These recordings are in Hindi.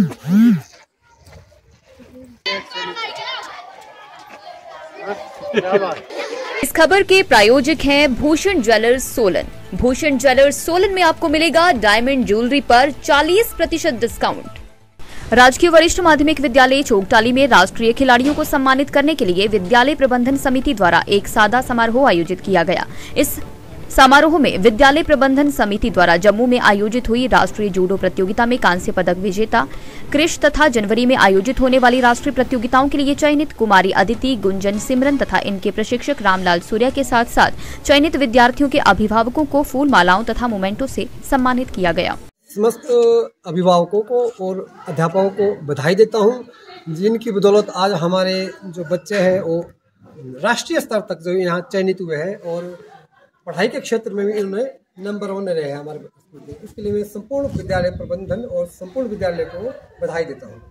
इस खबर के प्रायोजक हैं भूषण ज्वेलर्स सोलन। भूषण ज्वेलर्स सोलन में आपको मिलेगा डायमंड ज्वेलरी पर 40% डिस्काउंट। राजकीय वरिष्ठ माध्यमिक विद्यालय चोकटाली में राष्ट्रीय खिलाड़ियों को सम्मानित करने के लिए विद्यालय प्रबंधन समिति द्वारा एक सादा समारोह आयोजित किया गया। इस समारोह में विद्यालय प्रबंधन समिति द्वारा जम्मू में आयोजित हुई राष्ट्रीय जूडो प्रतियोगिता में कांस्य पदक विजेता कृष तथा जनवरी में आयोजित होने वाली राष्ट्रीय प्रतियोगिताओं के लिए चयनित कुमारी अदिति, गुंजन, सिमरन तथा इनके प्रशिक्षक रामलाल सूर्या के साथ साथ चयनित विद्यार्थियों के अभिभावकों को फूल मालाओं तथा मोमेंटो से सम्मानित किया गया। समस्त अभिभावकों को और अध्यापकों को बधाई देता हूं, जिनकी बदौलत आज हमारे जो बच्चे हैं वो राष्ट्रीय स्तर तक जो यहाँ चयनित हुए हैं और पढ़ाई के क्षेत्र में भी इन्होंने नंबर 1 रहे हैं हमारे स्कूल में। इसके लिए मैं संपूर्ण विद्यालय प्रबंधन और संपूर्ण विद्यालय को बधाई देता हूँ।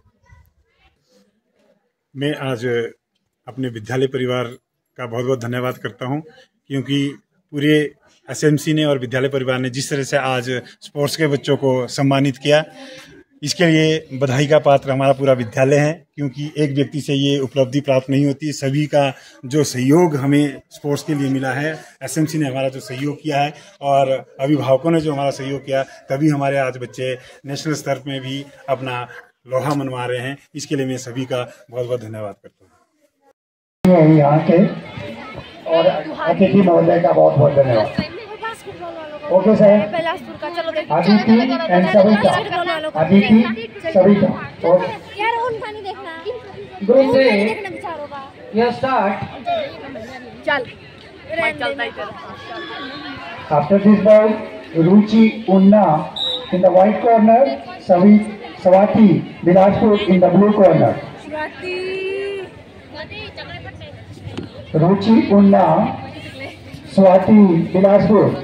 मैं आज अपने विद्यालय परिवार का बहुत बहुत धन्यवाद करता हूँ, क्योंकि पूरे एसएमसी ने और विद्यालय परिवार ने जिस तरह से आज स्पोर्ट्स के बच्चों को सम्मानित किया, इसके लिए बधाई का पात्र हमारा पूरा विद्यालय है, क्योंकि एक व्यक्ति से ये उपलब्धि प्राप्त नहीं होती। सभी का जो सहयोग हमें स्पोर्ट्स के लिए मिला है, एसएमसी ने हमारा जो सहयोग किया है और अभिभावकों ने जो हमारा सहयोग किया, तभी हमारे आज बच्चे नेशनल स्तर में भी अपना लोहा मनवा रहे हैं। इसके लिए मैं सभी का बहुत बहुत धन्यवाद करता हूँ। यहाँ के और अतिथि महोदय का बहुत बहुत धन्यवाद। Okay sir, Aditi and Savita, Aditi Savita, group 3 यह स्टार्ट। चल after this ball Ruchi Una in the white corner, Swati Bilaspur in the blue corner. Ruchi Una, Swati Bilaspur.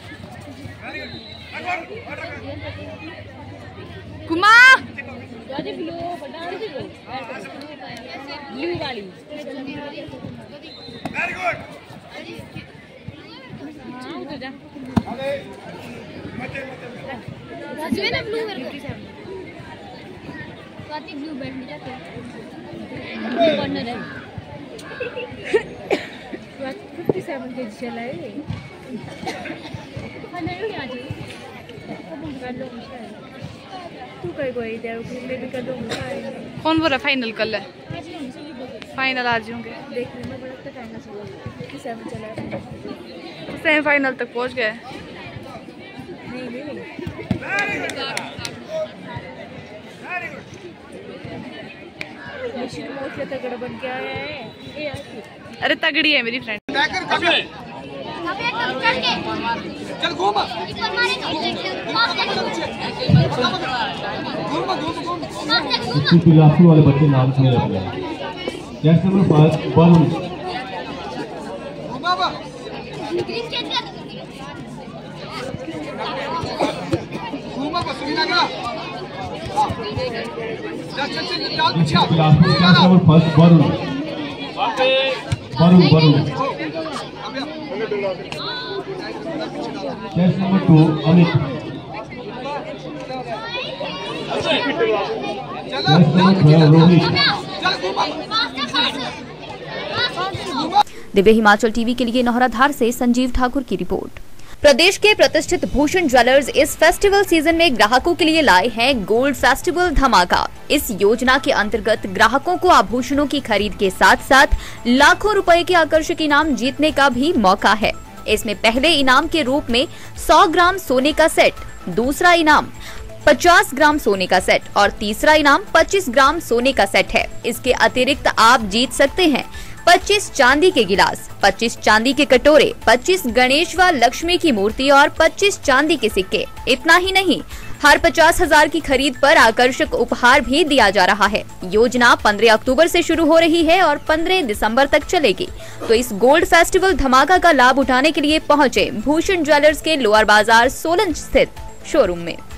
Blue वाली वेरी गुड। ब्लू बैठने जाते हैं कॉर्नर है 57 के चला है। तू कहीं कोई दे मैं भी कर दूंगा। कौन बोला फाइनल कल है? फाइनल आज होंगे। देखने में बड़ा तो टाइम चला 57 चला है, सेमीफाइनल तक पहुंच गए। नहीं तगड़ा बन के आया है। अरे तगड़ी है मेरी फ्रेंड। चल घूम बिलासपुर वाले बच्चे नाम सुने जाते हैं। जैसे नंबर 1 वरुण। जैसे नंबर 2 अमित। दिव्य हिमाचल टीवी के लिए नौहराधार से संजीव ठाकुर की रिपोर्ट। प्रदेश के प्रतिष्ठित भूषण ज्वेलर्स इस फेस्टिवल सीजन में ग्राहकों के लिए लाए हैं गोल्ड फेस्टिवल धमाका। इस योजना के अंतर्गत ग्राहकों को आभूषणों की खरीद के साथ साथ लाखों रुपए के आकर्षक इनाम जीतने का भी मौका है। इसमें पहले इनाम के रूप में 100 ग्राम सोने का सेट, दूसरा इनाम 50 ग्राम सोने का सेट और तीसरा इनाम 25 ग्राम सोने का सेट है। इसके अतिरिक्त आप जीत सकते हैं 25 चांदी के गिलास, 25 चांदी के कटोरे, 25 गणेश व लक्ष्मी की मूर्ति और 25 चांदी के सिक्के। इतना ही नहीं, हर 50,000 की खरीद पर आकर्षक उपहार भी दिया जा रहा है। योजना 15 अक्टूबर से शुरू हो रही है और 15 दिसंबर तक चलेगी। तो इस गोल्ड फेस्टिवल धमाका का लाभ उठाने के लिए पहुंचे भूषण ज्वेलर्स के लोअर बाजार सोलन स्थित शोरूम में।